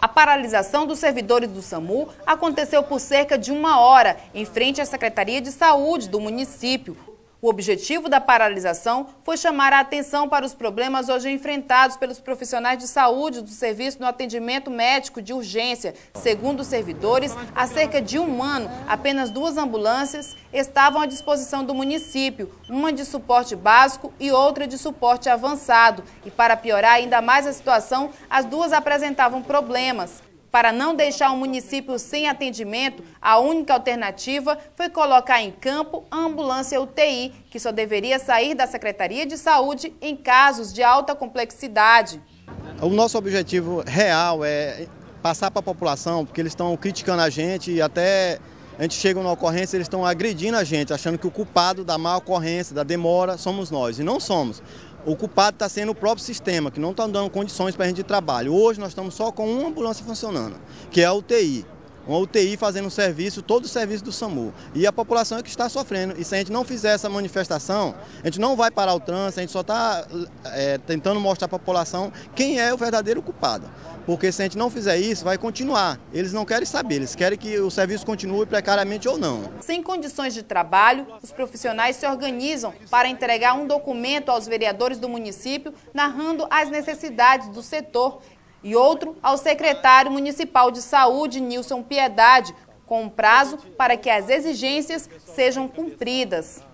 A paralisação dos servidores do SAMU aconteceu por cerca de 1 hora, em frente à Secretaria de Saúde do município. O objetivo da paralisação foi chamar a atenção para os problemas hoje enfrentados pelos profissionais de saúde do serviço no atendimento médico de urgência. Segundo os servidores, há cerca de 1 ano, apenas 2 ambulâncias estavam à disposição do município, uma de suporte básico e outra de suporte avançado. E para piorar ainda mais a situação, as 2 apresentavam problemas. Para não deixar o município sem atendimento, a única alternativa foi colocar em campo a ambulância UTI, que só deveria sair da Secretaria de Saúde em casos de alta complexidade. O nosso objetivo real é passar para a população, porque eles estão criticando a gente e até a gente chega numa ocorrência, eles estão agredindo a gente, achando que o culpado da má ocorrência, da demora, somos nós. E não somos. O culpado está sendo o próprio sistema, que não está dando condições para a gente de trabalho. Hoje nós estamos só com uma ambulância funcionando, que é a UTI. Uma UTI fazendo serviço, todo o serviço do SAMU. E a população é que está sofrendo. E se a gente não fizer essa manifestação, a gente não vai parar o trânsito, a gente só está tentando mostrar para a população quem é o verdadeiro culpado. Porque se a gente não fizer isso, vai continuar. Eles não querem saber, eles querem que o serviço continue precariamente ou não. Sem condições de trabalho, os profissionais se organizam para entregar um documento aos vereadores do município, narrando as necessidades do setor, e outro ao secretário municipal de saúde, Nilson Piedade, com um prazo para que as exigências sejam cumpridas.